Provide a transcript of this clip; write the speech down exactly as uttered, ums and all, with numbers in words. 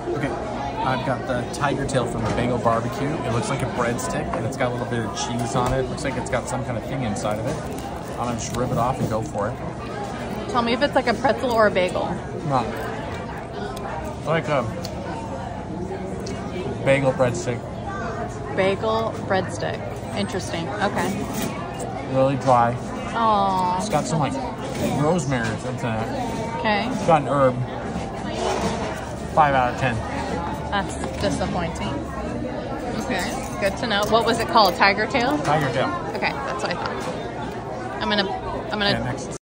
Okay, I've got the tiger tail from the Bengal barbecue. It looks like a breadstick, and it's got a little bit of cheese on it. It looks like it's got some kind of thing inside of it. I'm gonna just rip it off and go for it. Tell me if it's like a pretzel or a bagel. Not like a bagel breadstick. Bagel breadstick. Interesting. Okay. Really dry. Oh. It's got some like rosemary or something in it. Okay. It's got an herb. Five out of ten. That's disappointing. Okay. Good to know. What was it called? Tiger tail? Tiger tail. Okay, that's what I thought. I'm gonna I'm gonna Yeah, next.